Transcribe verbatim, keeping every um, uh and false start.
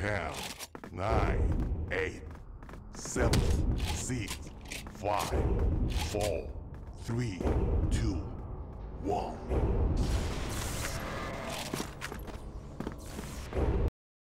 ten, nine, eight, seven, six, five, four, three, two, one.